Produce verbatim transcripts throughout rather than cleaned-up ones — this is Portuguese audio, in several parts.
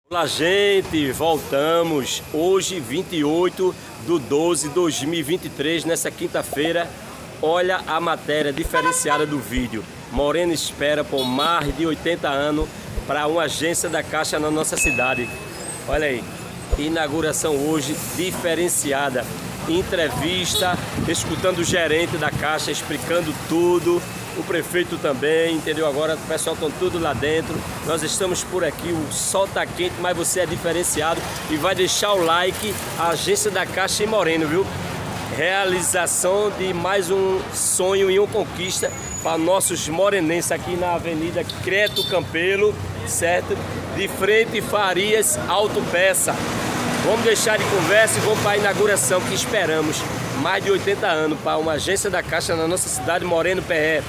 Olá, gente, voltamos hoje, vinte e oito de doze de dois mil e vinte e três, nessa quinta-feira. Olha a matéria diferenciada do vídeo. Moreno espera por mais de oitenta anos para uma agência da Caixa na nossa cidade. Olha aí, inauguração hoje diferenciada. Entrevista, escutando o gerente da Caixa explicando tudo. O prefeito também, entendeu? Agora o pessoal está tudo lá dentro. Nós estamos por aqui, o sol está quente, mas você é diferenciado e vai deixar o like. A agência da Caixa em Moreno, viu? Realização de mais um sonho e uma conquista para nossos morenenses aqui na Avenida Creto Campelo, certo? De frente Farias Autopeça. Vamos deixar de conversa e vamos para a inauguração que esperamos. Mais de oitenta anos para uma agência da Caixa na nossa cidade, Moreno P R.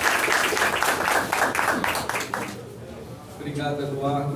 Obrigado, Eduardo.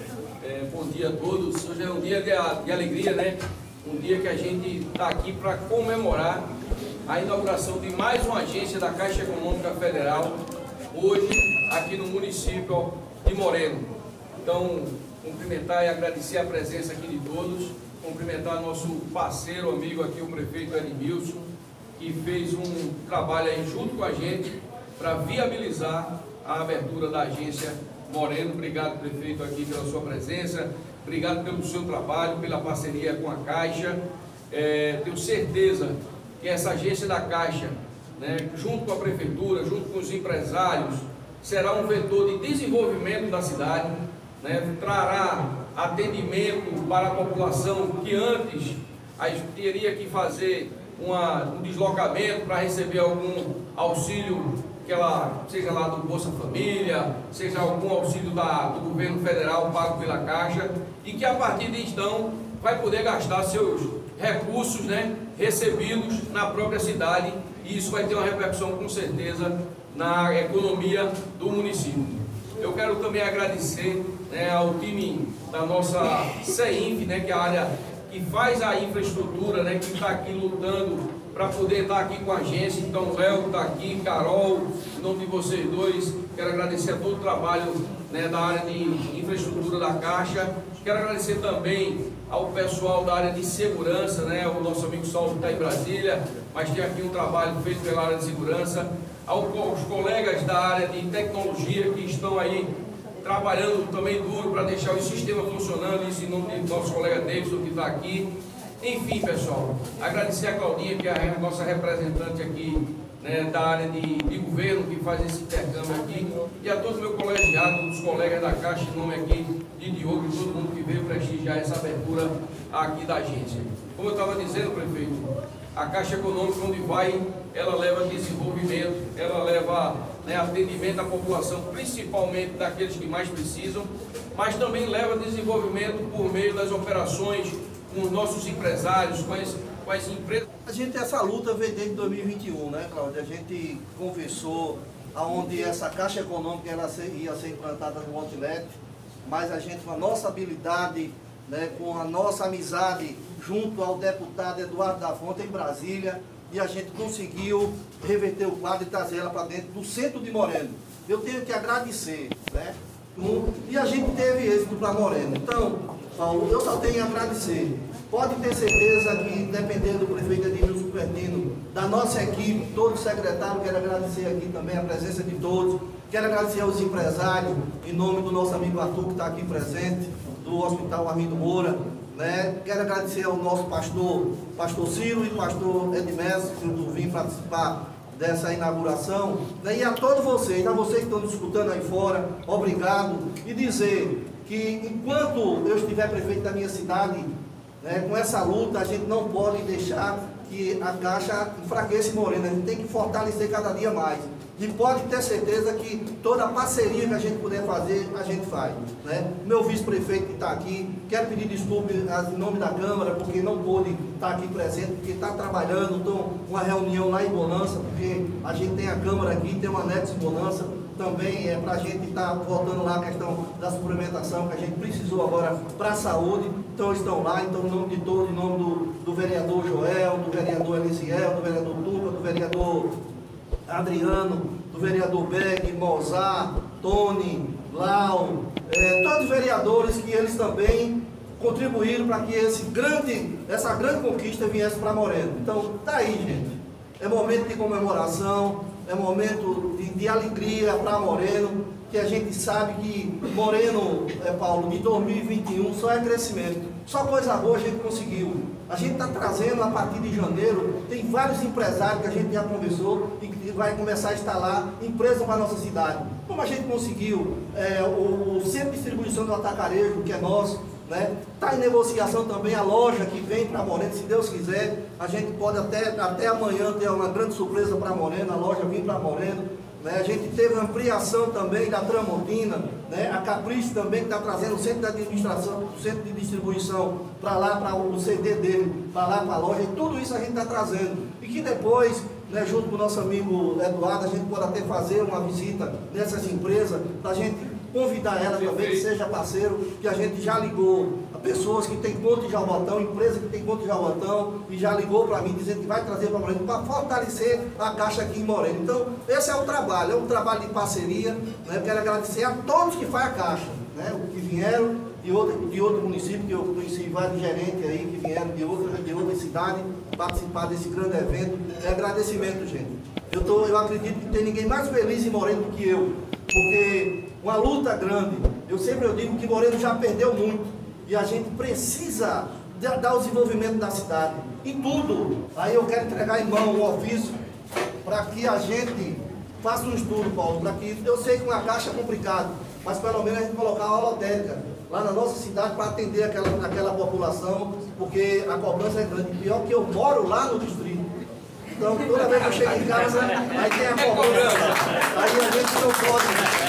É, bom dia a todos. Hoje é um dia de, de alegria, né? Um dia que a gente está aqui para comemorar a inauguração de mais uma agência da Caixa Econômica Federal, hoje aqui no município de Moreno. Então, cumprimentar e agradecer a presença aqui de todos, cumprimentar nosso parceiro, amigo aqui, o prefeito Edmilson, que fez um trabalho aí junto com a gente para viabilizar a abertura da agência Moreno. Obrigado, prefeito, aqui pela sua presença, obrigado pelo seu trabalho, pela parceria com a Caixa. É, tenho certeza que essa agência da Caixa, né, junto com a prefeitura, junto com os empresários, será um vetor de desenvolvimento da cidade, né, trará atendimento para a população que antes a gente teria que fazer uma, um deslocamento para receber algum auxílio, que ela, seja lá do Bolsa Família, seja algum auxílio da, do governo federal pago pela Caixa, e que a partir de então vai poder gastar seus recursos, né, recebidos na própria cidade, e isso vai ter uma repercussão com certeza na economia do município. Eu quero também agradecer, né, ao time da nossa CEINF, né, que é a área que faz a infraestrutura, né, que está aqui lutando para poder estar aqui com a agência. Então, Léo está aqui, Carol, em nome de vocês dois, quero agradecer a todo o trabalho, né, da área de infraestrutura da Caixa. Quero agradecer também ao pessoal da área de segurança, né, o nosso amigo Saulo está em Brasília, mas tem aqui um trabalho feito pela área de segurança. Aos colegas da área de tecnologia que estão aí trabalhando também duro para deixar o sistema funcionando, isso em nome do nosso colega Davidson que está aqui. Enfim, pessoal, agradecer a Claudinha, que é a nossa representante aqui, né, da área de, de governo, que faz esse intercâmbio aqui, e a todo o meu colegiado, os colegas da Caixa, em nome aqui de Diogo e todo mundo que veio prestigiar essa abertura aqui da agência. Como eu estava dizendo, prefeito, a Caixa Econômica, onde vai, ela leva desenvolvimento, ela leva, né, atendimento à população, principalmente daqueles que mais precisam, mas também leva desenvolvimento por meio das operações com os nossos empresários, com as, com as empresas. A gente, essa luta vem desde dois mil e vinte e um, né, Cláudia? A gente conversou aonde essa Caixa Econômica ela ia ser implantada no Outlet, mas a gente, com a nossa habilidade, né, com a nossa amizade junto ao deputado Eduardo da Fonte em Brasília, e a gente conseguiu reverter o quadro e trazer ela para dentro do centro de Moreno. Eu tenho que agradecer, né? E a gente teve êxito para Moreno. Então, Paulo, eu só tenho a agradecer. Pode ter certeza que, dependendo do prefeito Edmilson Pertino, da nossa equipe, todos os secretários, quero agradecer aqui também a presença de todos. Quero agradecer aos empresários, em nome do nosso amigo Arthur, que está aqui presente, do Hospital Armindo Moura, né? Quero agradecer ao nosso pastor, pastor Ciro e pastor Edmilson, que vim participar dessa inauguração, né? E a todos vocês, a vocês que estão nos escutando aí fora, obrigado, e dizer que enquanto eu estiver prefeito da minha cidade, né, com essa luta, a gente não pode deixar que a Caixa enfraqueça Moreno, a gente tem que fortalecer cada dia mais. E pode ter certeza que toda a parceria que a gente puder fazer, a gente faz, né? Meu vice-prefeito que está aqui, quero pedir desculpas em nome da Câmara, porque não pôde estar aqui presente, porque está trabalhando, então, uma reunião lá em Bonança, porque a gente tem a Câmara aqui, tem um anexo em Bonança, também é para a gente estar tá voltando lá a questão da suplementação, que a gente precisou agora para a saúde, então estão lá, então em nome de todos, em nome do, do vereador Joel, do vereador Elisiel, do vereador Tuca, do vereador Adriano, do vereador Beg, Mozart, Tony, Lau, é, todos os vereadores que eles também contribuíram para que esse grande, essa grande conquista viesse para Moreno. Então, tá aí, gente. É momento de comemoração, é momento de, de alegria para Moreno, que a gente sabe que Moreno, é, Paulo, de dois mil e vinte e um só é crescimento. Só coisa boa a gente conseguiu. A gente está trazendo, a partir de janeiro, tem vários empresários que a gente já conversou e que vai começar a instalar empresas para a nossa cidade. Como a gente conseguiu é, o, o centro de distribuição do Atacarejo, que é nosso, né? Está em negociação também a loja que vem para Moreno, se Deus quiser, a gente pode até, até amanhã ter uma grande surpresa para Moreno, a loja vir para Moreno. Né? A gente teve ampliação também da Tramontina, né? A Capricho também que está trazendo o centro de administração, o centro de distribuição para lá, para o C D dele, para lá, para a loja, e tudo isso a gente está trazendo. E que depois, né, junto com o nosso amigo Eduardo, a gente pode até fazer uma visita nessas empresas, para a gente convidar ela também, que seja parceiro, que a gente já ligou a pessoas que têm conta em Jaboatão, empresa que tem conta em Jaboatão, e já ligou para mim dizendo que vai trazer para Moreno, para fortalecer a Caixa aqui em Moreno. Então, esse é o trabalho, é um trabalho de parceria, né? Eu quero agradecer a todos que fazem a Caixa, né? Que vieram de outro, de outro município, que eu conheci vários gerentes aí, que vieram de outra, de outra cidade, participar desse grande evento. É agradecimento, gente. Eu, tô, eu acredito que não tem ninguém mais feliz em Moreno do que eu, porque uma luta grande, eu sempre eu digo que Moreno já perdeu muito, e a gente precisa de, dar o desenvolvimento da cidade, em tudo. Aí eu quero entregar em mão um ofício, para que a gente faça um estudo, Paulo, para que, eu sei que uma Caixa é complicado, mas pelo menos a gente colocar uma holotécnica lá na nossa cidade para atender aquela, aquela população, porque a cobrança é grande. Pior que eu moro lá no distrito. Então, toda vez que eu chego em casa, aí tem a cobrança. Aí a gente não pode,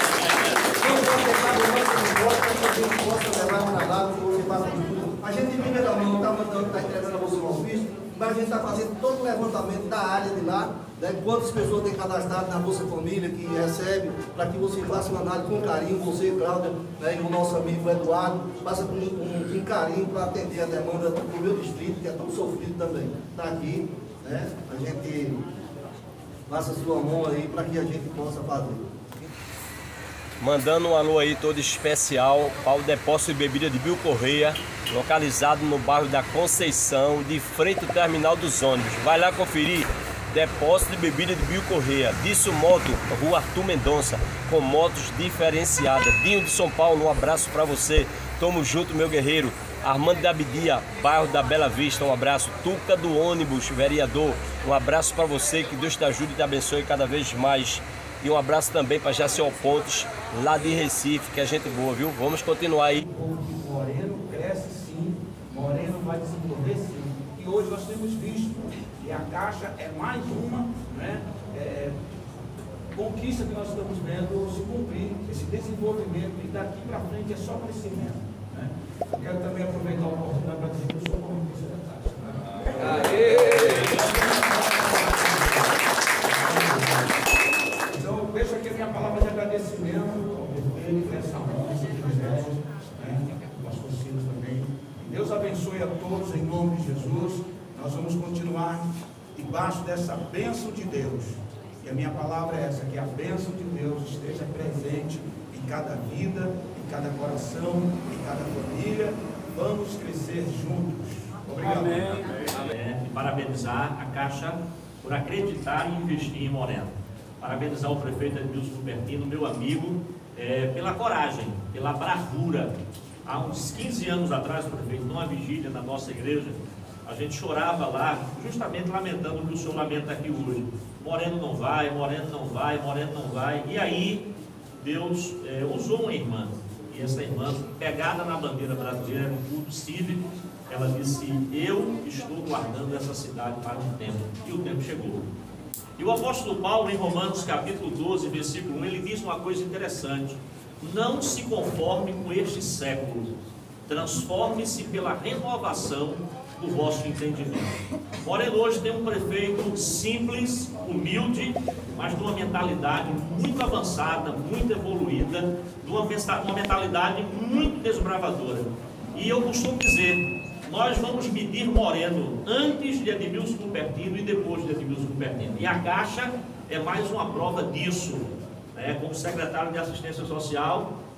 não pode deixar o nosso negócio para que a gente possa levar para lá, que você faça tudo. A gente, em primeira mão, está mandando, está entregando a você um ofício, mas a gente está fazendo todo o levantamento da área de lá, né, quantas pessoas tem cadastrado na Bolsa Família que recebe, para que você faça uma análise com carinho, você, Cláudia, né, e o nosso amigo Eduardo, faça com, com, com carinho para atender a demanda do meu distrito, que é tão sofrido também. Está aqui. Né? A gente passa a sua mão aí para que a gente possa fazer. Mandando um alô aí todo especial para o depósito de bebida de Bill Correia, localizado no bairro da Conceição, de frente ao terminal dos ônibus. Vai lá conferir. Depósito de bebida de Bill Correia, Disso Moto, Rua Arthur Mendonça, com motos diferenciadas. Dinho de São Paulo, um abraço para você. Tamo junto, meu guerreiro. Armando da Abidia, bairro da Bela Vista, um abraço. Tuca do ônibus, vereador, um abraço para você, que Deus te ajude e te abençoe cada vez mais. E um abraço também para Jaciel Pontes, lá de Recife, que é gente boa, viu? Vamos continuar aí. Moreno cresce sim, Moreno vai desenvolver sim. E hoje nós temos visto, e a Caixa é mais uma, né, é, conquista que nós estamos vendo se cumprir, esse desenvolvimento, e daqui para frente é só crescimento. Né? Eu quero também aproveitar a oportunidade para dizer que eu sou comunista da Caixa. Então eu deixo aqui a minha palavra de agradecimento ao governo, nessa honra, se quiser, né, aos conselhos também. Que Deus abençoe a todos em nome de Jesus. Nós vamos continuar debaixo dessa bênção de Deus. E a minha palavra é essa, que a bênção de Deus esteja presente em cada vida, em cada coração, em cada família. Vamos crescer juntos. Obrigado. Amém. Amém. E parabenizar a Caixa por acreditar e investir em Moreno. Parabenizar o prefeito Edmilson Cupertino, meu amigo, é, pela coragem, pela bravura. Há uns quinze anos atrás, prefeito, numa vigília na nossa igreja, a gente chorava lá, justamente lamentando o que o senhor lamenta aqui hoje. Moreno não vai, Moreno não vai, Moreno não vai. E aí, Deus é, usou uma irmã. E essa irmã, pegada na bandeira brasileira, no culto cívico, ela disse: eu estou guardando essa cidade para um tempo. E o tempo chegou. E o apóstolo Paulo, em Romanos capítulo doze, versículo um, ele diz uma coisa interessante: não se conforme com este século, transforme-se pela renovação do vosso entendimento. Moreno hoje tem um prefeito simples, humilde, mas de uma mentalidade muito avançada, muito evoluída, de uma, uma mentalidade muito desbravadora. E eu costumo dizer, nós vamos medir Moreno antes de Edmilson Cupertino e depois de Edmilson Cupertino. E a Caixa é mais uma prova disso. É, como secretário de Assistência Social,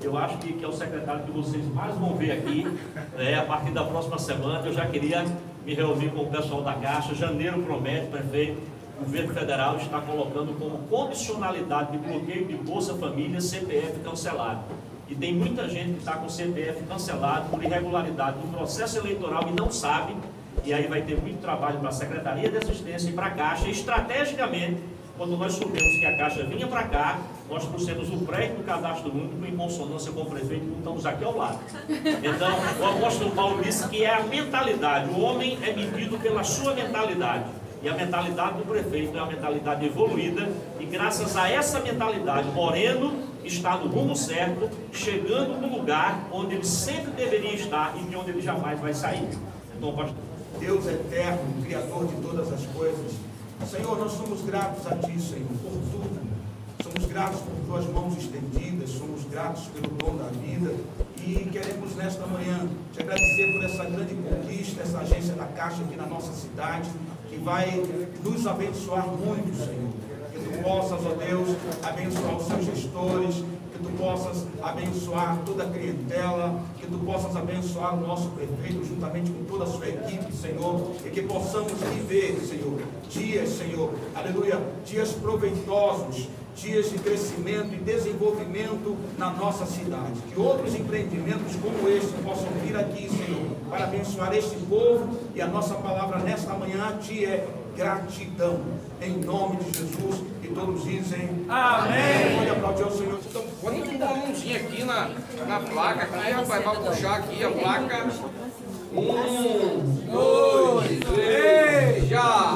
eu acho que, que é o secretário que vocês mais vão ver aqui, né, a partir da próxima semana. Eu já queria me reunir com o pessoal da Caixa. Janeiro promete, prefeito, o governo federal está colocando como condicionalidade de bloqueio de Bolsa Família C P F cancelado. E tem muita gente que está com C P F cancelado por irregularidade no processo eleitoral e não sabe. E aí vai ter muito trabalho para a Secretaria de Assistência e para a Caixa. Estrategicamente, quando nós soubemos que a Caixa vinha para cá, nós trouxemos o prédio do Cadastro Único em consonância com o prefeito, que estamos aqui ao lado. Então, o apóstolo Paulo disse que é a mentalidade. O homem é medido pela sua mentalidade. E a mentalidade do prefeito é uma mentalidade evoluída. E graças a essa mentalidade, Moreno está no rumo certo, chegando no lugar onde ele sempre deveria estar e de onde ele jamais vai sair. Então, pastor... Deus eterno, Criador de todas as coisas, Senhor, nós somos gratos a Ti, Senhor, por tudo. Somos gratos por Tuas mãos estendidas, somos gratos pelo dom da vida e queremos nesta manhã Te agradecer por essa grande conquista, essa agência da Caixa aqui na nossa cidade, que vai nos abençoar muito, Senhor. Que Tu possas, ó Deus, abençoar os seus gestores, que Tu possas abençoar toda a clientela, que Tu possas abençoar o nosso prefeito juntamente com toda a sua equipe, Senhor, e que possamos viver, Senhor, dias, Senhor, aleluia, dias proveitosos, dias de crescimento e desenvolvimento na nossa cidade. Que outros empreendimentos como este possam vir aqui, Senhor, para abençoar este povo, e a nossa palavra nesta manhã a Ti é gratidão, em nome de Jesus, e todos dizem amém. Pode aplaudir ao Senhor. Então, bota uma mãozinha aqui na, na placa, aqui, rapaz, vai puxar aqui a placa. Um, dois, três, já!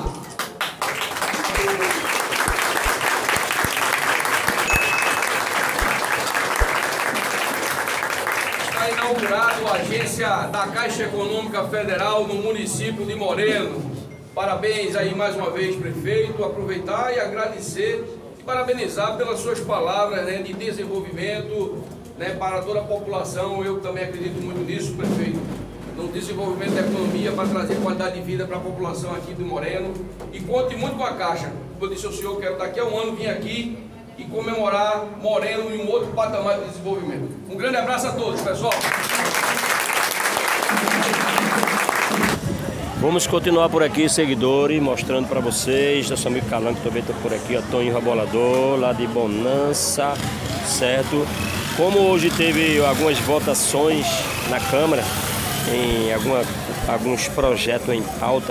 Está inaugurado a agência da Caixa Econômica Federal no município de Moreno. Parabéns aí mais uma vez, prefeito. Aproveitar e agradecer e parabenizar pelas suas palavras, né, de desenvolvimento, né, para toda a população. Eu também acredito muito nisso, prefeito, no desenvolvimento da economia para trazer qualidade de vida para a população aqui do Moreno. E conte muito com a Caixa. Como eu disse ao senhor, quero daqui a um ano vir aqui e comemorar Moreno em um outro patamar de desenvolvimento. Um grande abraço a todos, pessoal. Vamos continuar por aqui, seguidores, mostrando para vocês, nosso amigo Calango também está por aqui, ó, Toninho Rebolador, lá de Bonança, certo? Como hoje teve algumas votações na Câmara, em alguma, alguns projetos em pauta,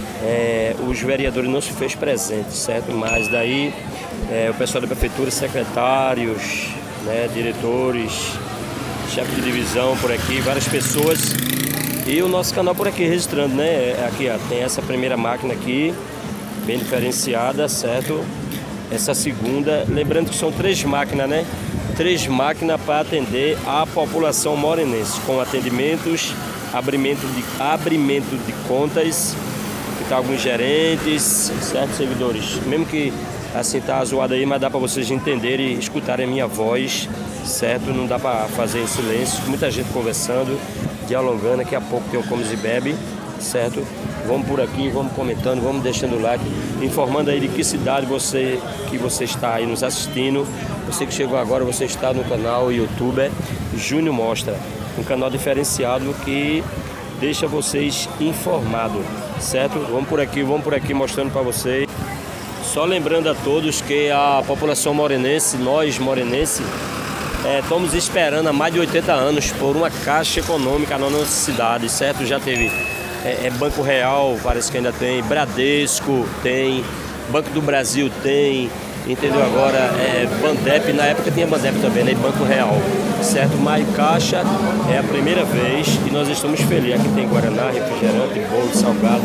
é, os vereadores não se fez presente, certo? Mas daí é, o pessoal da Prefeitura, secretários, né, diretores, chefe de divisão por aqui, várias pessoas. E o nosso canal por aqui registrando, né? Aqui, ó, tem essa primeira máquina aqui, bem diferenciada, certo? Essa segunda, lembrando que são três máquinas, né? Três máquinas para atender a população morenense, com atendimentos, abrimento de, abrimento de contas, que tá alguns gerentes, certo, seguidores? Mesmo que assim tá zoado aí, mas dá para vocês entenderem e escutarem a minha voz, certo? Não dá para fazer em silêncio, muita gente conversando, dialogando. Daqui a pouco tem o Comes e Bebe, certo? Vamos por aqui, vamos comentando, vamos deixando o like, informando aí de que cidade você, que você está aí nos assistindo. Você que chegou agora, você está no canal YouTube Júnior Mostra, um canal diferenciado que deixa vocês informados, certo? Vamos por aqui, vamos por aqui mostrando para vocês. Só lembrando a todos que a população morenense, nós morenenses, É, estamos esperando há mais de oitenta anos por uma caixa econômica na nossa cidade, certo? Já teve é, é Banco Real, parece que ainda tem, Bradesco tem, Banco do Brasil tem, entendeu? Agora é Bandep, na época tinha Bandep também, né? Banco Real, certo? Mas Caixa é a primeira vez e nós estamos felizes. Aqui tem Guaraná, refrigerante, bolo, salgado,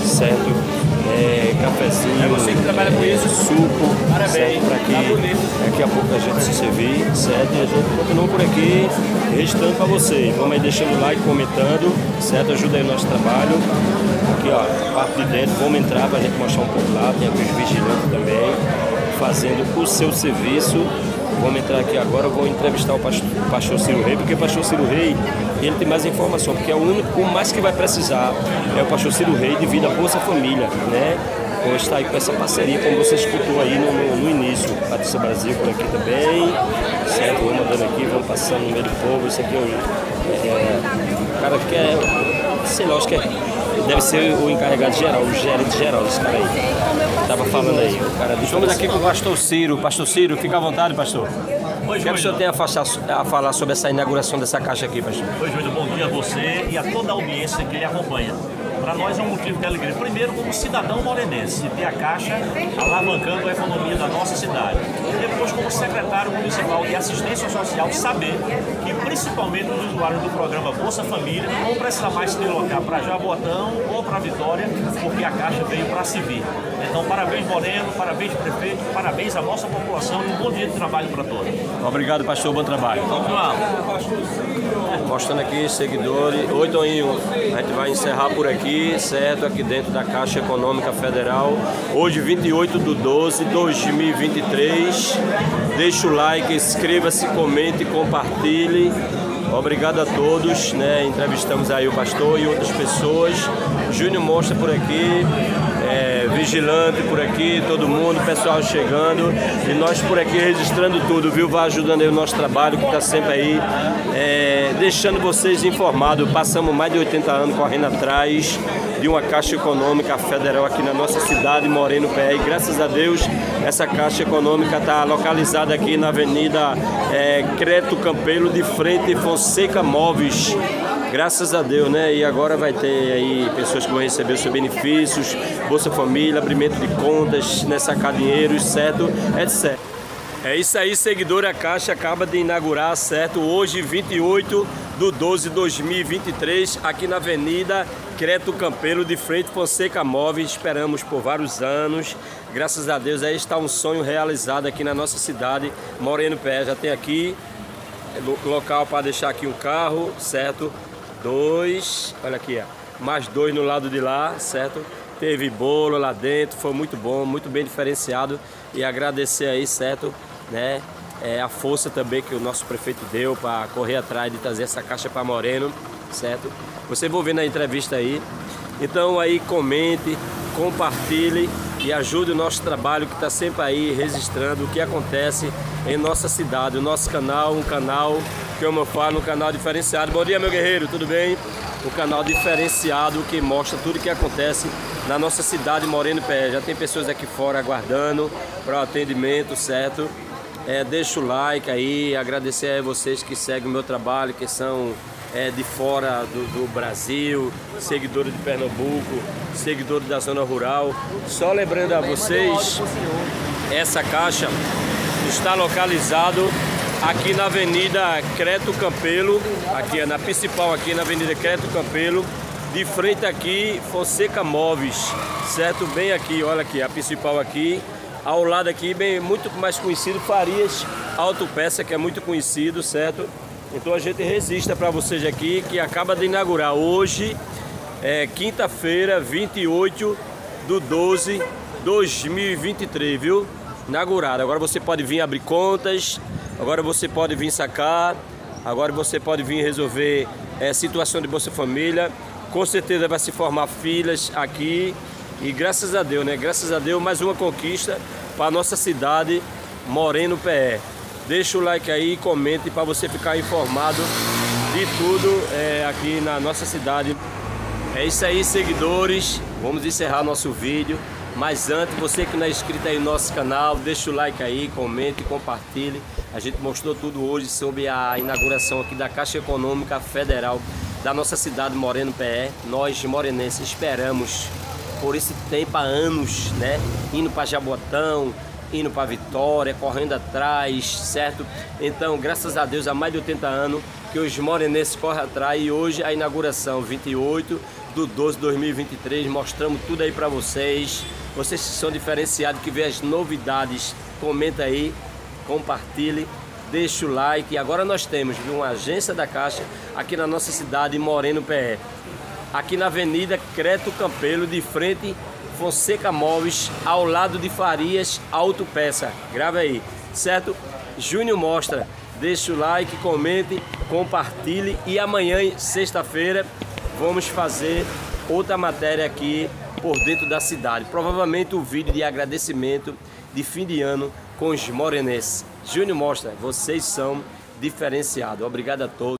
certo? É, cafezinho, é você que trabalha com isso, suco, parabéns, para que daqui a pouco a gente se servir, certo? E a gente continua por aqui, registrando para vocês. Vamos aí deixando o like, comentando, certo? Ajuda aí o nosso trabalho. Aqui, ó, parte de dentro, vamos entrar para a gente mostrar um pouco lá. Tem aqui os vigilantes também, fazendo o seu serviço. Vamos entrar aqui agora, eu vou entrevistar o pastor, o pastor Ciro Rei, porque o pastor Ciro Rei, ele tem mais informação, porque é o único, o mais que vai precisar é o pastor Ciro Rei devido à Bolsa Família, né? Hoje está aí com essa parceria, como você escutou aí no, no, no início. Patrícia Brasil por aqui também, certo? Vamos andando aqui, vamos passando no meio do povo. Isso aqui é o, é, o cara que é, sei lá, acho que é, deve ser o encarregado geral, o gerente geral desse cara aí. Tava falando aí, o cara. Estamos aqui com o pastor Ciro. Pastor Ciro, fica à vontade, pastor. O que é que o senhor tem a, fachar, a falar sobre essa inauguração dessa caixa aqui, pastor? Oi, Júlio, bom dia a você e a toda a audiência que lhe acompanha. Para nós é um motivo de alegria. Primeiro, como cidadão morenense, ter a Caixa alavancando a economia da nossa cidade. E depois, como secretário municipal de assistência social, saber que principalmente os usuários do programa Bolsa Família não vão precisar mais se deslocar para Jaboatão ou para Vitória, porque a Caixa veio para servir. Então, parabéns, Moreno, parabéns, prefeito, parabéns à nossa população e um bom dia de trabalho para todos. Obrigado, pastor, bom trabalho. Vamos lá. Mostrando aqui seguidores. Oi, Toninho, a gente vai encerrar por aqui, certo? Aqui dentro da Caixa Econômica Federal. Hoje, vinte e oito de doze de dois mil e vinte e três. Deixa o like, inscreva-se, comente, compartilhe. Obrigado a todos, né? Entrevistamos aí o pastor e outras pessoas. Júnior mostra por aqui, é, vigilante por aqui, todo mundo, pessoal chegando. E nós por aqui registrando tudo, viu? Vai ajudando aí o nosso trabalho, que está sempre aí, é, deixando vocês informados. Passamos mais de oitenta anos correndo atrás de uma Caixa Econômica Federal aqui na nossa cidade, Moreno P E. E graças a Deus, essa Caixa Econômica está localizada aqui na Avenida é, Creto Campelo, de frente Fonseca Móveis. Graças a Deus, né? E agora vai ter aí pessoas que vão receber os seus benefícios, Bolsa Família, abrimento de contas, né, sacar dinheiro, certo? etcétera. É isso aí, seguidor. A Caixa acaba de inaugurar, certo? Hoje, vinte e oito de doze de dois mil e vinte e três, aqui na Avenida Creto Campelo, de frente Fonseca Móveis. Esperamos por vários anos. Graças a Deus, aí está um sonho realizado aqui na nossa cidade, Moreno P E. Já tem aqui local para deixar aqui um carro, certo? Dois, olha aqui, ó, mais dois no lado de lá, certo? Teve bolo lá dentro, foi muito bom, muito bem diferenciado. E agradecer aí, certo, né, é, a força também que o nosso prefeito deu para correr atrás de trazer essa caixa para Moreno, certo? Você vai ver na entrevista aí. Então aí comente, compartilhe e ajude o nosso trabalho, que está sempre aí registrando o que acontece em nossa cidade. O nosso canal, um canal que eu falo, um canal diferenciado. Bom dia, meu guerreiro, tudo bem? Um canal diferenciado que mostra tudo o que acontece na nossa cidade, Moreno P E. Já tem pessoas aqui fora aguardando para o atendimento, certo? É, deixa o like aí, agradecer a vocês que seguem o meu trabalho, que são é, de fora do, do Brasil, seguidores de Pernambuco, seguidores da zona rural. Só lembrando a vocês, essa caixa está localizado aqui na Avenida Creto Campelo, aqui é na principal, aqui na Avenida Creto Campelo, de frente aqui Fonseca Móveis, certo? Bem aqui, olha aqui, a principal aqui, ao lado aqui, bem, muito mais conhecido, Farias Autopeça, que é muito conhecido, certo? Então a gente resista para vocês aqui, que acaba de inaugurar hoje, é, quinta-feira, vinte e oito de doze de dois mil e vinte e três, viu? Inaugurado. Agora você pode vir abrir contas, agora você pode vir sacar, agora você pode vir resolver é, situação de Bolsa Família. Com certeza vai se formar filas aqui e graças a Deus, né? Graças a Deus, mais uma conquista para a nossa cidade, Moreno P E. Deixa o like aí e comente para você ficar informado de tudo é, aqui na nossa cidade. É isso aí, seguidores. Vamos encerrar nosso vídeo. Mas antes, você que não é inscrito aí no nosso canal, deixa o like aí, comente, compartilhe. A gente mostrou tudo hoje sobre a inauguração aqui da Caixa Econômica Federal da nossa cidade, Moreno P E. Nós, morenenses, esperamos por esse tempo há anos, né? Indo para Jaboatão, indo para Vitória, correndo atrás, certo? Então, graças a Deus, há mais de oitenta anos que os morenenses correm atrás. E hoje a inauguração, vinte e oito de doze de dois mil e vinte e três, mostramos tudo aí para vocês. Vocês que são diferenciados, que vê as novidades, comenta aí, compartilhe, deixa o like. E agora nós temos uma agência da Caixa aqui na nossa cidade, Moreno P E. Aqui na Avenida Creto Campelo, de frente Fonseca Móveis, ao lado de Farias Autopeça. Grava aí, certo? Júnior mostra. Deixa o like, comente, compartilhe. E amanhã, sexta-feira, vamos fazer outra matéria aqui por dentro da cidade. Provavelmente o vídeo de agradecimento de fim de ano com os morenenses. Júnior mostra, vocês são diferenciados. Obrigado a todos.